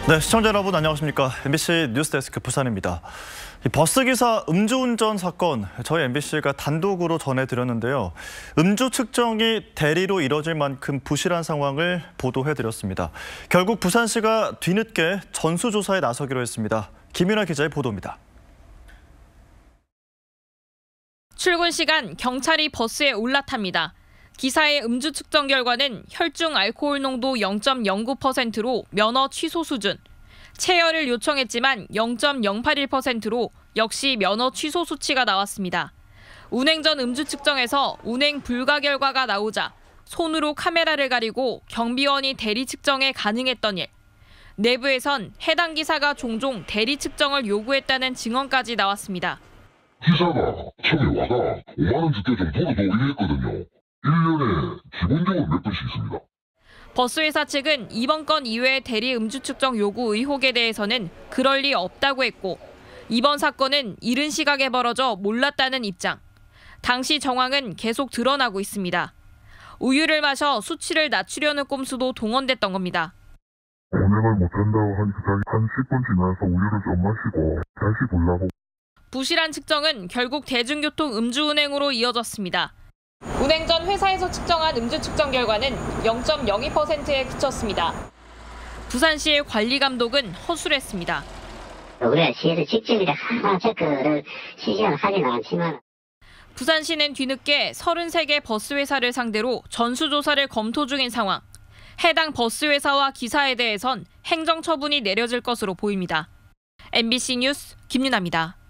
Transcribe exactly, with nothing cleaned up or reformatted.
네, 시청자 여러분 안녕하십니까. 엠비씨 뉴스데스크 부산입니다. 이 버스기사 음주운전 사건 저희 엠비씨가 단독으로 전해드렸는데요. 음주 측정이 대리로 이뤄질 만큼 부실한 상황을 보도해드렸습니다. 결국 부산시가 뒤늦게 전수조사에 나서기로 했습니다. 김윤아 기자의 보도입니다. 출근 시간 경찰이 버스에 올라탑니다. 기사의 음주 측정 결과는 혈중 알코올 농도 영 점 영구 퍼센트로 면허 취소 수준, 체열을 요청했지만 영 점 영팔일 퍼센트로 역시 면허 취소 수치가 나왔습니다. 운행 전 음주 측정에서 운행 불가 결과가 나오자 손으로 카메라를 가리고 경비원이 대리 측정에 가능했던 일. 내부에선 해당 기사가 종종 대리 측정을 요구했다는 증언까지 나왔습니다. 기사가 처음에 와가 오만 원 줄게 좀 도로도 이랬거든요. 일 년에 기본적으로 몇 번씩 있습니다. 버스회사 측은 이번 건 이외의 대리 음주 측정 요구 의혹에 대해서는 그럴 리 없다고 했고, 이번 사건은 이른 시각에 벌어져 몰랐다는 입장. 당시 정황은 계속 드러나고 있습니다. 우유를 마셔 수치를 낮추려는 꼼수도 동원됐던 겁니다. 운행을 못한다고 하니까 자기 한 십 분 지나서 우유를 좀 마시고 다시 보려고. 부실한 측정은 결국 대중교통 음주운행으로 이어졌습니다. 운행 전 회사에서 측정한 음주 측정 결과는 영 점 영이 퍼센트에 그쳤습니다. 부산시의 관리 감독은 허술했습니다. 우리가 시에서 직접이라 하나 체크를 실시간으로 하지는 않지만 부산시는 뒤늦게 서른세 개 버스 회사를 상대로 전수조사를 검토 중인 상황. 해당 버스 회사와 기사에 대해선 행정처분이 내려질 것으로 보입니다. 엠비씨 뉴스 김윤아입니다.